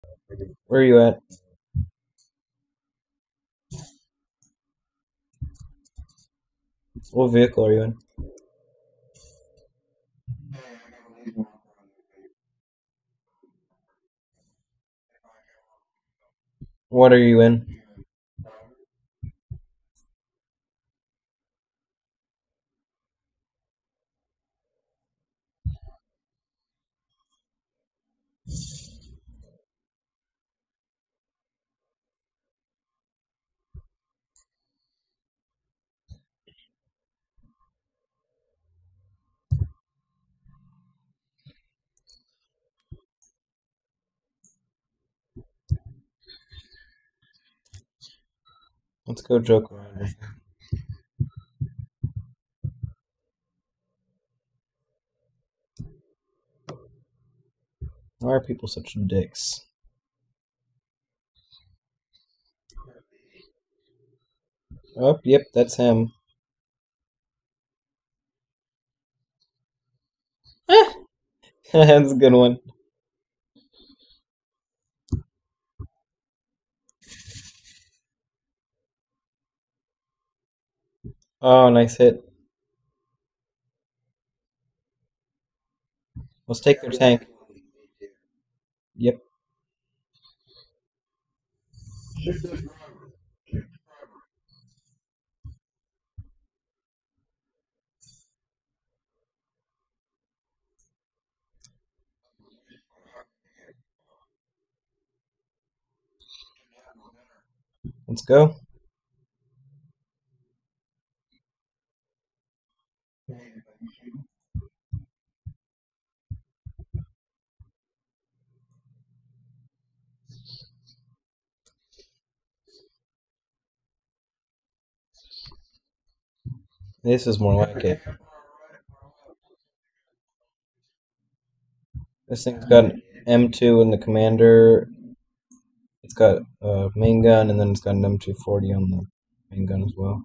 Where are you at? What vehicle are you in? What are you in? Let's go joke around. Why are people such dicks? Oh, yep, that's him. That's a good one. Oh, nice hit. Let's take their tank. Yep, let's go. This is more like it. This thing's got an M2 in the commander. It's got a main gun, and then it's got an M240 on the main gun as well.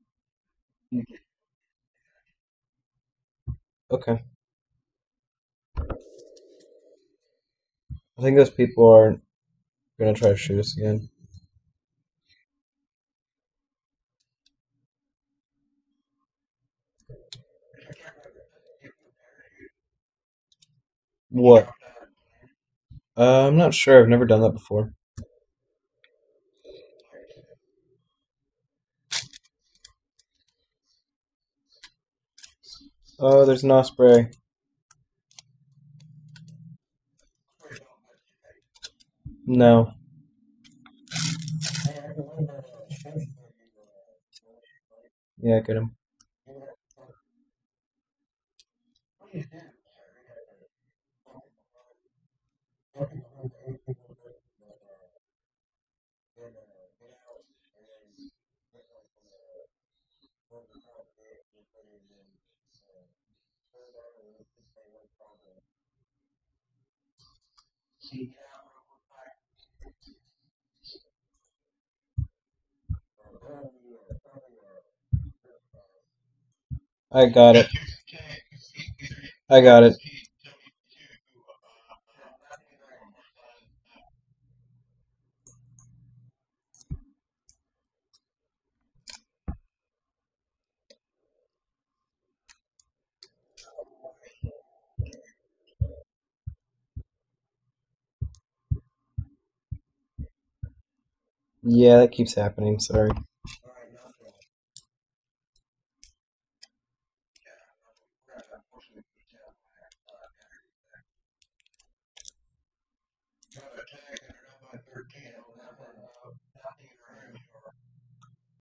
Okay. I think those people are gonna try to shoot us again. What? I'm not sure. I've never done that before. Oh, there's an osprey. No. Yeah, get him. I got it. I got it. Yeah, that keeps happening. Sorry.